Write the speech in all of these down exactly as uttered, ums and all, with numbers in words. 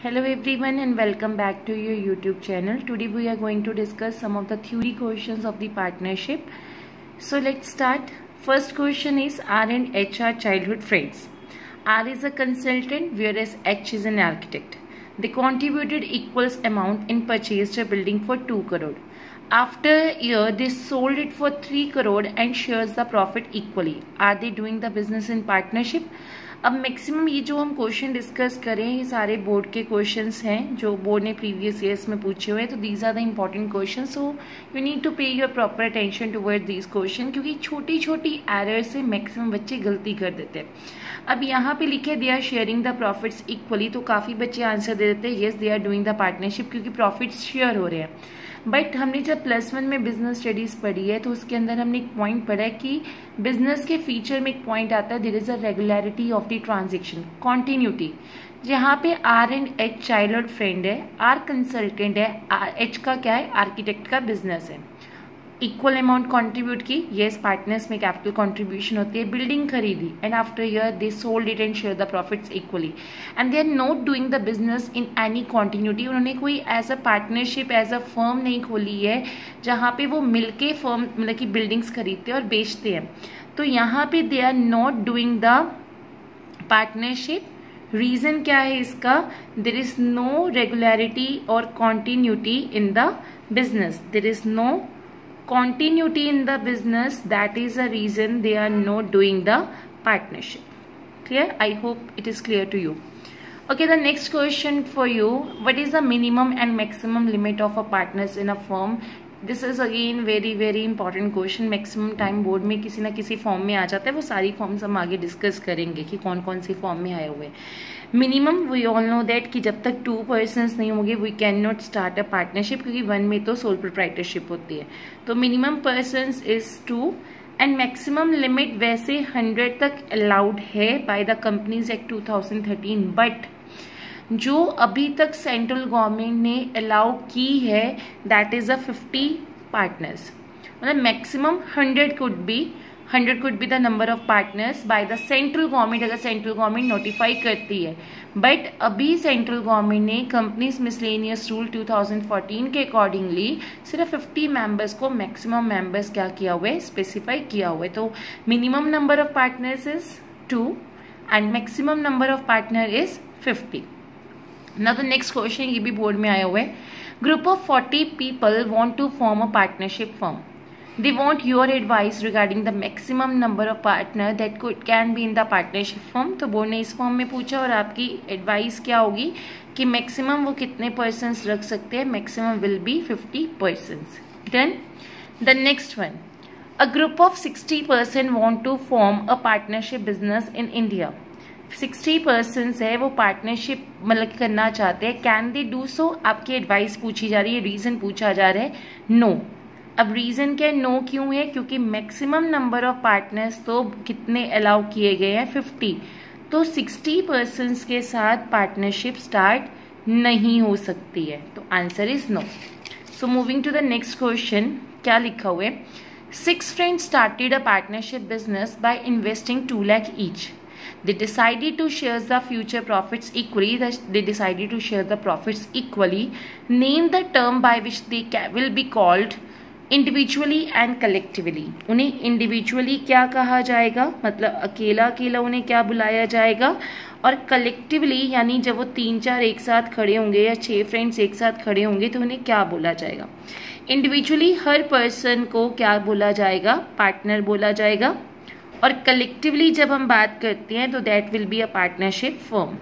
Hello everyone and welcome back to your YouTube channel. Today we are going to discuss some of the theory questions of the partnership. So let's start. First question is, R and H are childhood friends. R is a consultant whereas H is an architect. They contributed equal amount and purchased a building for two crore. After a year they sold it for three crore and shares the profit equally. Are they doing the business in partnership? अब maximum ये जो हम question discuss करें ये सारे board के questions हैं जो बोर्ड ने प्रीवियस ईयर्स में पूछे हुए हैं. तो these are the important question, so you need to pay your proper attention toward these question, क्योंकि छोटी छोटी एरर से मैक्सिमम बच्चे गलती कर देते हैं. अब यहाँ पे लिखे they are sharing the profits equally, तो काफ़ी बच्चे आंसर दे देते हैं yes they are doing the partnership, क्योंकि प्रॉफिट्स शेयर हो रहे हैं. बट हमने जब प्लस वन में बिजनेस स्टडीज पढ़ी है तो उसके अंदर हमने एक पॉइंट पढ़ा है कि बिजनेस के फीचर में एक पॉइंट आता है, there is a regularity of the transaction, continuity. जहाँ पे R and H child friend है, आर कंसल्टेंट है, एच का क्या है, आर्किटेक्ट का बिजनेस है. इक्वल अमाउंट कंट्रीब्यूट की, येस पार्टनर्स में कैपिटल कंट्रीब्यूशन होती है. बिल्डिंग खरीदी and after year they sold it and share the profits equally and they are not doing the business in any continuity. उन्होंने कोई as a partnership as a firm नहीं खोली है जहाँ पे वो मिलके फर्म मतलब कि बिल्डिंग्स खरीदते हैं और बेचते हैं. तो यहाँ पे they are not doing the partnership. Reason क्या है इसका? देर इज नो रेगुलरिटी और continuity in the business. There is no continuity in the business, that is a reason they are not doing the partnership. Clear? I hope it is clear to you. Okay, the next question for you, what is the minimum and maximum limit of a partners in a firm? This is again very very important question. maximum time board में किसी ना किसी form में आ जाता है. वो सारी forms हम आगे डिस्कस करेंगे कि कौन कौन सी फॉर्म में आए हुए. Minimum we all know that कि जब तक टू पर्सनस नहीं होंगे we can not start a partnership, क्योंकि वन में तो सोल प्रोप्राइटरशिप होती है. तो minimum persons is two and maximum limit वैसे हंड्रेड तक अलाउड है by the companies act two thousand thirteen. But जो अभी तक सेंट्रल गवर्नमेंट ने अलाउ की है that is a fifty partners. मतलब maximum hundred could be hundred could be the number of partners by the central government, अगर central government notify करती है. बट अभी सेंट्रल गवर्नमेंट ने companies miscellaneous rule two thousand fourteen के accordingly सिर्फ fifty members को maximum members क्या किया हुआ है, स्पेसिफाई किया हुआ है. तो minimum number of partners is two and maximum number of partner is fifty. Now the next question, ये भी बोर्ड में आया हुआ है. Group of forty people want to form a partnership firm. They want your advice regarding the maximum number of partner that could can be in the partnership firm. तो board ने इस form में पूछा और आपकी एडवाइस क्या होगी कि मैक्सिमम वो कितने पर्सन्स रख सकते हैं. Maximum will be fifty persons. Then the next one, a group of sixty person want to form a partnership business in India. Sixty persons है वो पार्टनरशिप मतलब करना चाहते हैं. Can they do so? आपकी एडवाइस पूछी जा रही है, रीजन पूछा जा रहा है नो. अब रीजन क्या है, नो क्यों है? क्योंकि मैक्सिमम नंबर ऑफ पार्टनर्स तो कितने अलाउ किए गए हैं, फिफ्टी. तो सिक्सटी पर्सन्स के साथ पार्टनरशिप स्टार्ट नहीं हो सकती है. तो answer is no. So moving to the next question, क्या लिखा हुआ है? Six friends started a partnership business by investing two lakh each. They decided to share the future profits equally. They decided to share the profits equally. Name the term by which they will be called individually and collectively. उन्हें individually क्या कहा जाएगा, मतलब अकेला अकेला उन्हें क्या बुलाया जाएगा, और collectively यानी जब वो तीन चार एक साथ खड़े होंगे या छह फ्रेंड्स एक साथ खड़े होंगे तो उन्हें क्या बोला जाएगा. इंडिविजुअली हर पर्सन को क्या बोला जाएगा, पार्टनर बोला जाएगा. और कलेक्टिवली जब हम बात करते हैं तो that will be a partnership firm.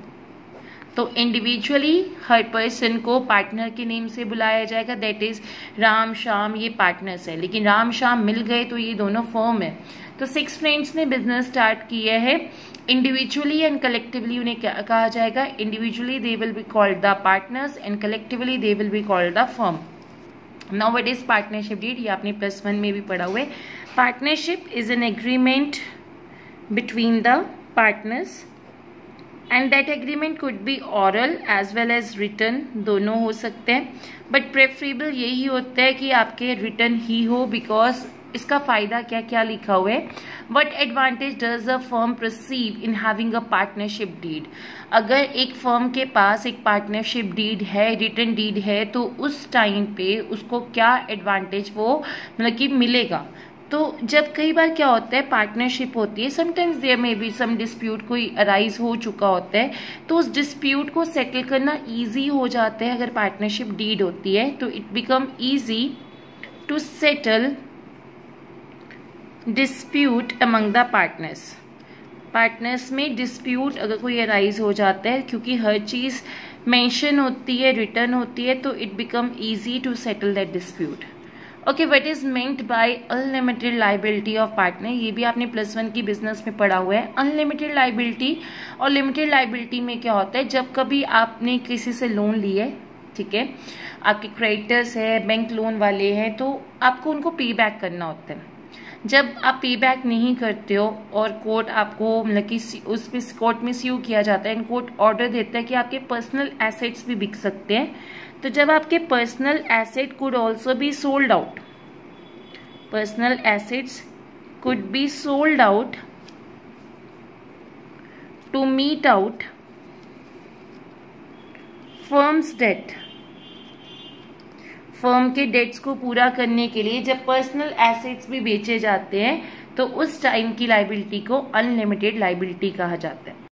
तो इंडिविजुअली हर पर्सन को पार्टनर के नेम से बुलाया जाएगा, दैट इज राम श्याम, ये पार्टनर्स है. लेकिन राम श्याम मिल गए तो ये दोनों फर्म है. तो सिक्स फ्रेंड्स ने बिजनेस स्टार्ट किया है. इंडिविजुअली एंड कलेक्टिवली उन्हें क्या कहा जाएगा? Individually they will be called the partners and collectively they will be called the firm. Now what is partnership deed? ये आपने प्लस वन में भी पढ़ा हुआ है. Partnership is an agreement between the partners and that agreement could be oral as well as written, दोनों हो सकते हैं. बट प्रेफरेबल यही होता है कि आपके written ही हो, because इसका फायदा क्या क्या लिखा हुआ है, what advantage does a firm perceive in having a partnership deed. अगर एक फर्म के पास एक पार्टनरशिप डीड है, रिटर्न डीड है, तो उस टाइम पे उसको क्या एडवांटेज वो मतलब कि मिलेगा। तो जब कई बार क्या होता है, पार्टनरशिप होती है, sometimes there may be some dispute कोई अराइज हो चुका होता है, तो उस डिस्प्यूट को सेटल करना इजी हो जाता है। अगर पार्टनरशिप डीड होती है तो it become easy to settle dispute among the partners. Partners में डिस्प्यूट अगर कोई अराइज हो जाता है, क्योंकि हर चीज मेंशन होती है, रिटर्न होती है, तो it become easy to settle that dispute. Okay, what is meant by unlimited liability of partner. ये भी आपने प्लस वन की बिजनेस में पढ़ा हुआ है। अनलिमिटेड लाइबिलिटी और लिमिटेड लाइबिलिटी में क्या होता है, जब कभी आपने किसी से लोन लिया है, ठीक है, आपके क्रेडिटर्स है, बैंक लोन वाले हैं, तो आपको उनको पे बैक करना होता है। जब आप पे बैक नहीं करते हो और कोर्ट आपको मतलब कि उसमें कोर्ट में स्यू किया जाता है एंड कोर्ट ऑर्डर देता है कि आपके पर्सनल एसेट्स भी बिक सकते हैं, तो जब आपके personal asset could also be sold out, personal assets could be sold out to meet out firms debt. Firm के डेट्स को पूरा करने के लिए जब पर्सनल एसेट्स भी बेचे जाते हैं, तो उस टाइम की लाइबिलिटी को अनलिमिटेड लाइबिलिटी कहा जाता है।